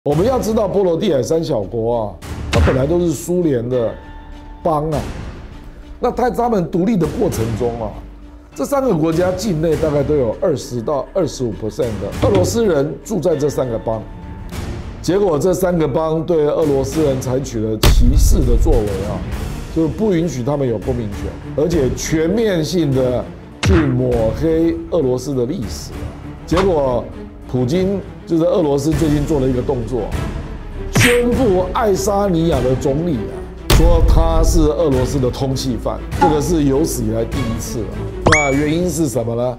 我们要知道，波罗的海三小国啊，它本来都是苏联的邦啊。那他们独立的过程中啊，这3个国家境内大概都有20到25% 的俄罗斯人住在这3个邦。结果这3个邦对俄罗斯人采取了歧视的作为啊，就不允许他们有公民权，而且全面性的去抹黑俄罗斯的历史啊。结果普京就是俄罗斯最近做了一个动作，宣布爱沙尼亚的总理啊，说他是俄罗斯的通缉犯，这个是有史以来第一次了。那原因是什么呢？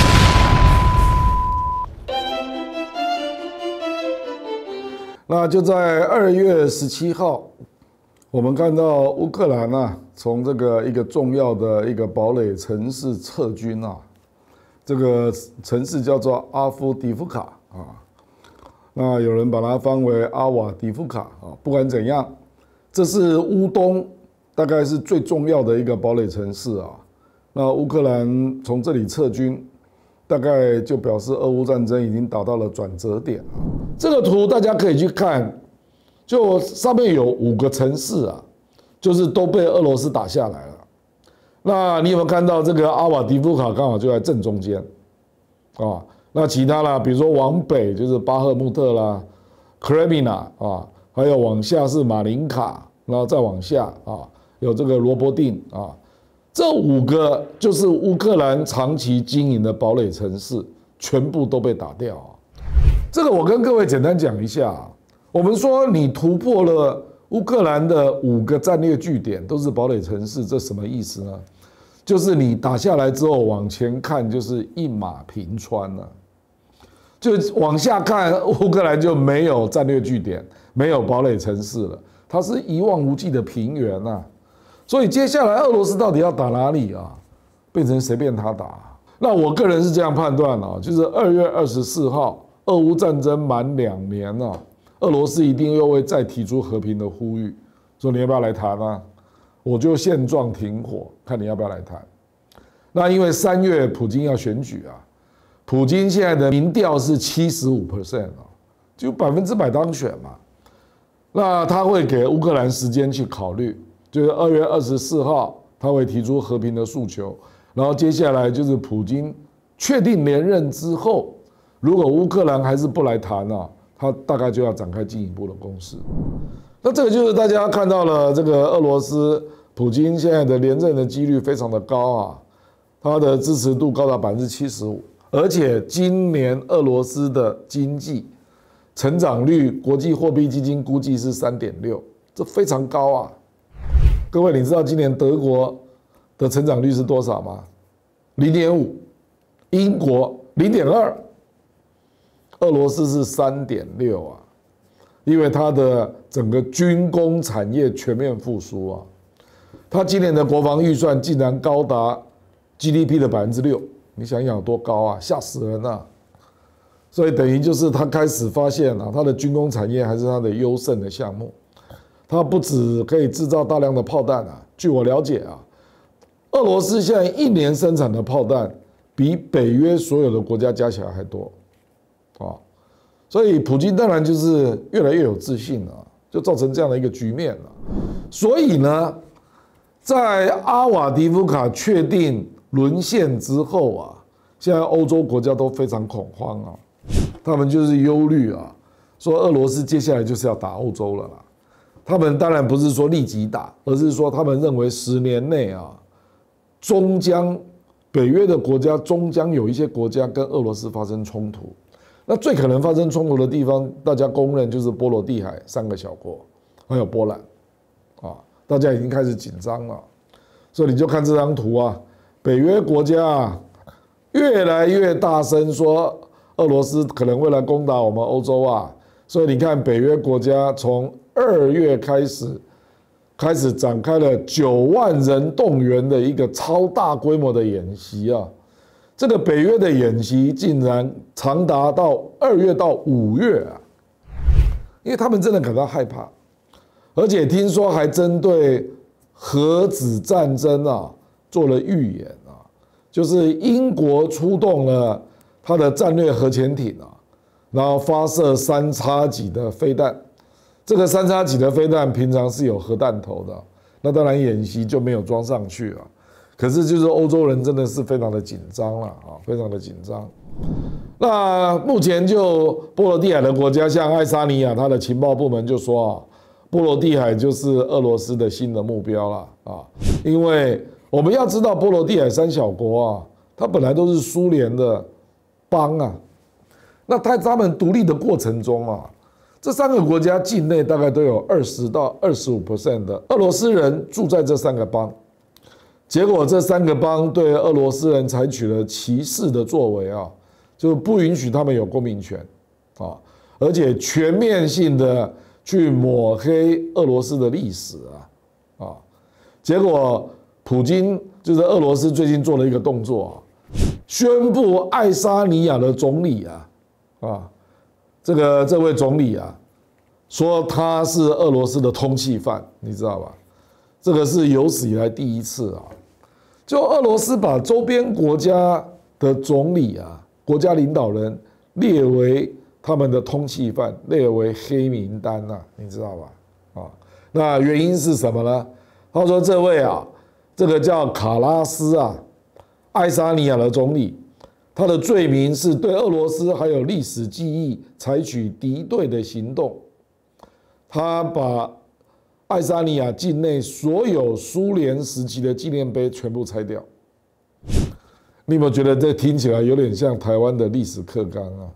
那就在2月17号，我们看到乌克兰啊，从这个一个重要的一个堡垒城市撤军啊，这个城市叫做阿夫迪夫卡啊，那有人把它翻为阿瓦迪夫卡啊。不管怎样，这是乌东大概是最重要的一个堡垒城市啊。那乌克兰从这里撤军，大概就表示俄乌战争已经达到了转折点啊。这个图大家可以去看，就上面有5个城市啊，就是都被俄罗斯打下来了。那你有没有看到这个阿瓦迪夫卡刚好就在正中间啊？那其他啦，比如说往北就是巴赫穆特啦、克雷米纳啊，还有往下是马林卡，然后再往下啊有这个罗伯定啊，这5个就是乌克兰长期经营的堡垒城市，全部都被打掉啊。这个我跟各位简单讲一下，我们说你突破了乌克兰的5个战略据点，都是堡垒城市，这什么意思呢？就是你打下来之后往前看，就是一马平川了。就往下看，乌克兰就没有战略据点，没有堡垒城市了，它是一望无际的平原啊。所以接下来俄罗斯到底要打哪里啊？变成随便他打。那我个人是这样判断啊，就是2月24号。俄乌战争满2年了，俄罗斯一定又会再提出和平的呼吁，说你要不要来谈啊？我就现状停火，看你要不要来谈。那因为3月普京要选举啊，普京现在的民调是75%啊，就100%当选嘛。那他会给乌克兰时间去考虑，就是2月24号他会提出和平的诉求，然后接下来就是普京确定连任之后。如果乌克兰还是不来谈啊，他大概就要展开进一步的攻势。那这个就是大家看到了，这个俄罗斯普京现在的连任的几率非常的高啊，他的支持度高达75%，而且今年俄罗斯的经济成长率，国际货币基金估计是3.6%，这非常高啊。各位，你知道今年德国的成长率是多少吗？0.5%，英国0.2%。俄罗斯是3.6%啊，因为它的整个军工产业全面复苏啊，它今年的国防预算竟然高达 GDP 的6%，你想想有多高啊，吓死人啊！所以等于就是他开始发现啊，它的军工产业还是它的优胜的项目，它不只可以制造大量的炮弹啊，据我了解啊，俄罗斯现在1年生产的炮弹比北约所有的国家加起来还多。所以普京当然就是越来越有自信了，就造成这样的一个局面了。所以呢，在阿瓦迪夫卡确定沦陷之后啊，现在欧洲国家都非常恐慌啊，他们就是忧虑啊，说俄罗斯接下来就是要打欧洲了啦。他们当然不是说立即打，而是说他们认为10年内啊，终将北约的国家终将有一些国家跟俄罗斯发生冲突。那最可能发生冲突的地方，大家公认就是波罗的海3个小国，还有波兰，啊，大家已经开始紧张了。所以你就看这张图啊，北约国家啊，越来越大声说俄罗斯可能会来攻打我们欧洲啊。所以你看，北约国家从2月开始展开了9万人动员的一个超大规模的演习啊。这个北约的演习竟然长达到2月到5月啊，因为他们真的感到害怕，而且听说还针对核子战争啊做了预言啊，就是英国出动了他的战略核潜艇啊， 然后发射3叉戟的飞弹。这个3叉戟的飞弹平常是有核弹头的，那当然演习就没有装上去了。可是就是欧洲人真的是非常的紧张了啊，非常的紧张。那目前就波罗的海的国家，像爱沙尼亚，它的情报部门就说啊，波罗的海就是俄罗斯的新的目标了啊，因为我们要知道波罗的海3小国啊，它本来都是苏联的邦啊，那他们独立的过程中啊，这3个国家境内大概都有20到25% 的俄罗斯人住在这3个邦。结果这3个邦对俄罗斯人采取了歧视的作为啊，就不允许他们有公民权啊，而且全面性的去抹黑俄罗斯的历史啊。结果普京就是俄罗斯最近做了一个动作啊，宣布爱沙尼亚的总理这位总理啊，说他是俄罗斯的通缉犯，你知道吧？这个是有史以来第一次啊，就俄罗斯把周边国家的总理啊、国家领导人列为他们的通缉犯，列为黑名单啊，你知道吧？那原因是什么呢？他说这位啊，这个叫卡拉斯啊，爱沙尼亚的总理，他的罪名是对俄罗斯还有历史记忆采取敌对的行动，他把爱沙尼亚境内所有苏联时期的纪念碑全部拆掉。你有没有觉得这听起来有点像台湾的历史课纲啊？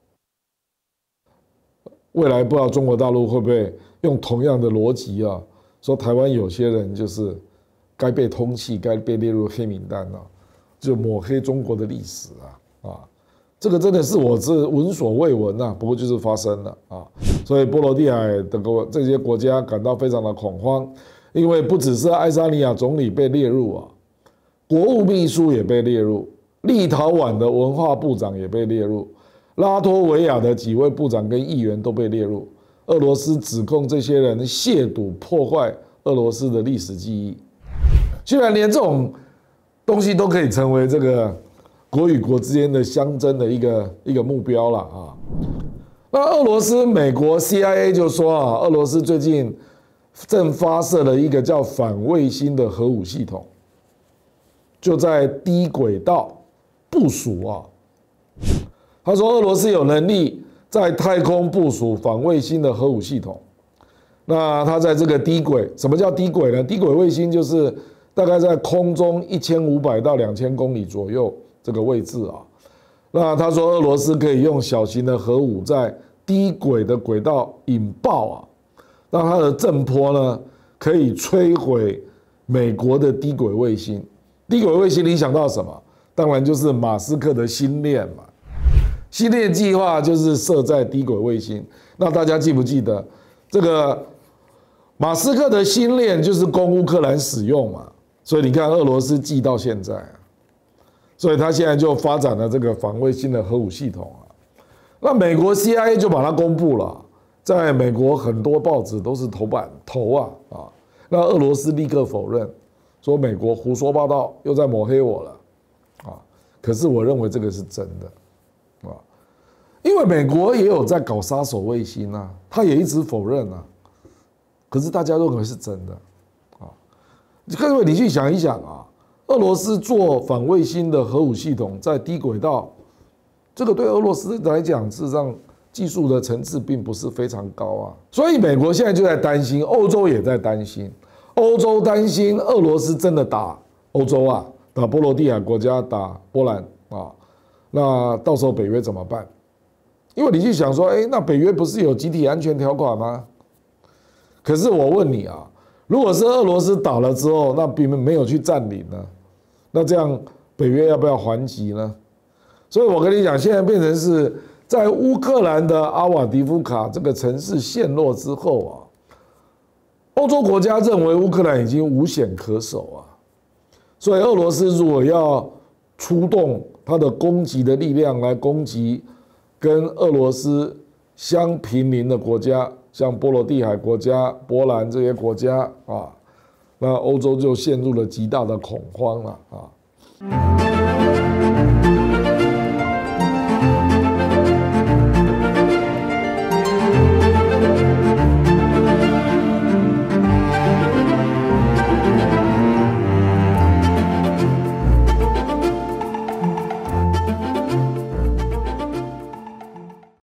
未来不知道中国大陆会不会用同样的逻辑啊，说台湾有些人就是该被通缉，该被列入黑名单啊，就抹黑中国的历史啊。这个真的是我是闻所未闻啊，不过就是发生了啊，所以波罗的海的这些国家感到非常的恐慌，因为不只是爱沙尼亚总理被列入啊，国务秘书也被列入，立陶宛的文化部长也被列入，拉脱维亚的几位部长跟议员都被列入。俄罗斯指控这些人亵渎破坏俄罗斯的历史记忆，居然连这种东西都可以成为这个国与国之间的相争的一个目标了啊。那俄罗斯、美国 CIA 就说啊，俄罗斯最近正发射了一个叫反卫星的核武系统，就在低轨道部署啊。他说俄罗斯有能力在太空部署反卫星的核武系统。那他在这个低轨，什么叫低轨呢？低轨卫星就是大概在空中1500到2000公里左右这个位置啊。那他说俄罗斯可以用小型的核武在低轨的轨道引爆啊，让它的震波呢可以摧毁美国的低轨卫星。低轨卫星你想到什么？当然就是马斯克的星链嘛。星链计划就是设在低轨卫星。那大家记不记得这个马斯克的星链就是供乌克兰使用嘛？所以你看俄罗斯寄到现在啊，所以他现在就发展了这个反卫星的核武系统啊。那美国 CIA 就把它公布了，在美国很多报纸都是头啊。那俄罗斯立刻否认，说美国胡说八道，又在抹黑我了啊。可是我认为这个是真的啊，因为美国也有在搞杀手卫星啊，他也一直否认啊。可是大家认为是真的啊。各位你去想一想啊，俄罗斯做反卫星的核武系统在低轨道，这个对俄罗斯来讲，事实上技术的层次并不是非常高啊。所以美国现在就在担心，欧洲也在担心。欧洲担心俄罗斯真的打欧洲啊，打波罗的海国家，打波兰啊，那到时候北约怎么办？因为你去想说，那北约不是有集体安全条款吗？可是我问你啊，如果是俄罗斯打了之后，那别人没有去占领呢，那这样北约要不要还击呢？所以我跟你讲，现在变成是在乌克兰的阿瓦迪夫卡这个城市陷落之后啊，欧洲国家认为乌克兰已经无险可守啊，所以俄罗斯如果要出动它的攻击的力量来攻击跟俄罗斯相毗邻的国家，像波罗的海国家、波兰这些国家啊，那欧洲就陷入了极大的恐慌了啊。